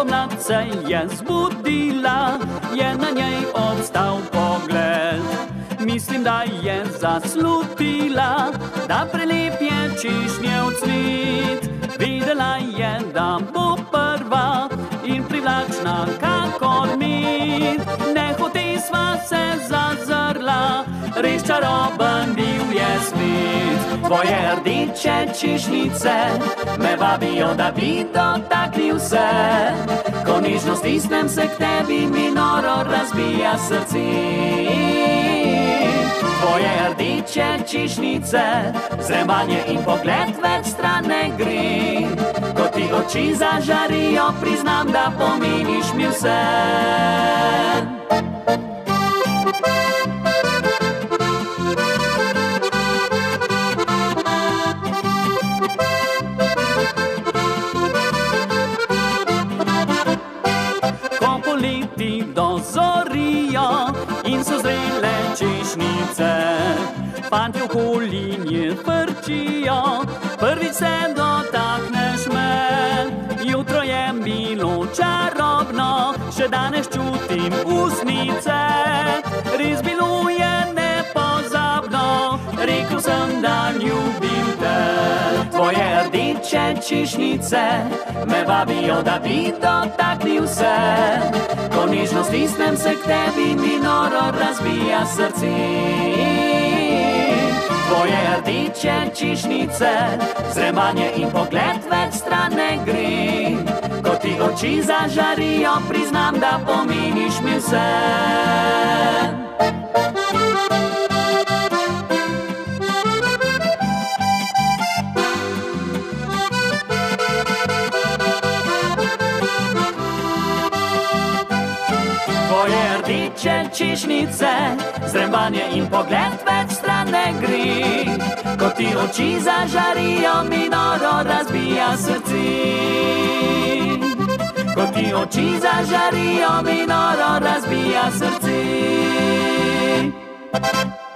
noc se je zbudila, je na njej obstal pogled. Mislim, da je zaslutila, da prelep je češnjev cvet. Videla je, da bo prva in privlačna kakor med. Nehote sva se zazrla, res čaroben bil je svet. Tvoje rdeče češnjice me vabijo, da bi dotaknil se. Ko nežno stisnem se k tebi, mi noro razbija srce. Tvoje rdeče češnjice, zremanje in pogled več stran ne gre. Ko ti oči zažarijo, priznam, da pomeniš mi vse. Ko poleti dozorijo in so zrele češnjice, fantje okoli nje frčijo, prvič se dotakneš me. Jutro je bilo čarobno, še danes čutim usnice. Res bilo je nepozabno, rekel sem, da ljubim te. Tvoje rdeče češnjice me vabijo, da bi dotaknil se. Ko nežno stisnem se k tebi, mi noro razbija srce. Tvoje rdeče češnjice, zremanje in pogled več stran ne gre. Ko ti oči zažarijo, priznam, da pomeniš mi vse. Tvoje rdeče češnjice, zrembanje in pogled več stran ne gre. Ko ti oči zažarijo, mi noro razbija srce. Ko ti oči zažarijo, mi noro razbija srce.